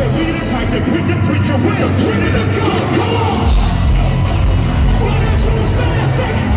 preacher, be the type that quit the preacher will. Ready to go, come on! Run into his fast,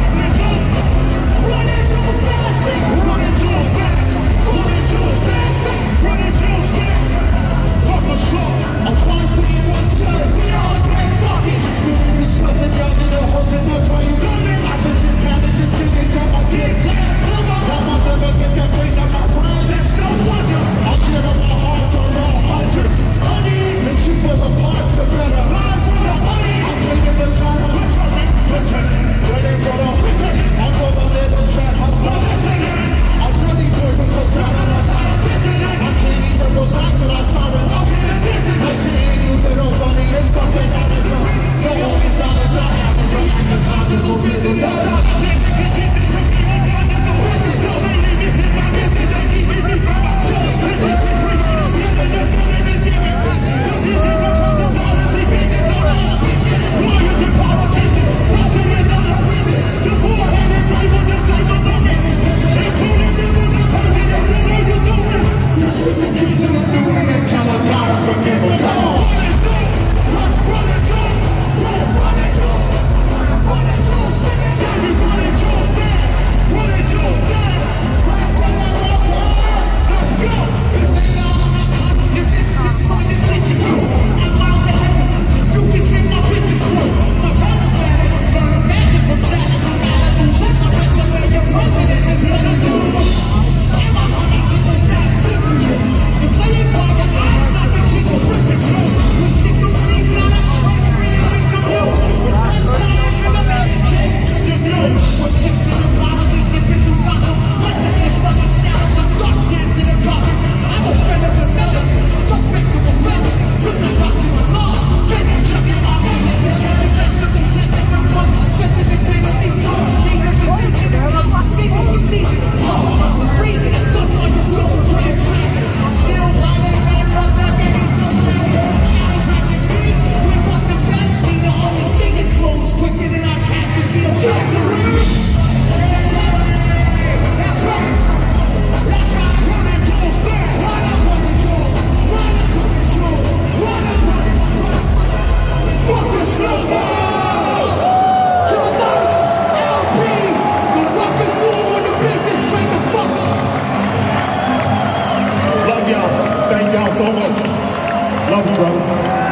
run into his fast, run into his fast, run into his fast, run into his fast. Talk a slow, I'm twice to eat one time. We all day fucking. Just moving this stress and y'all in the holes and that's why you got it. I've been sitting down in the city time I did last summer. I'm not gonna get that phrase out my brain, that's no wonder. I'll get on my heart on all hundreds. The cheaper the parts, the better. Live for the money. I'm taking the time. Listen, waiting for the listen. I'll go the little bad hot listen. I'm really boy with the down on the side. I can't even relax without sorrow. I see you little funny, it's fucking out of time. No one is on the side. I'm just like a conjugal visit. Thank y'all so much. Love you, brother.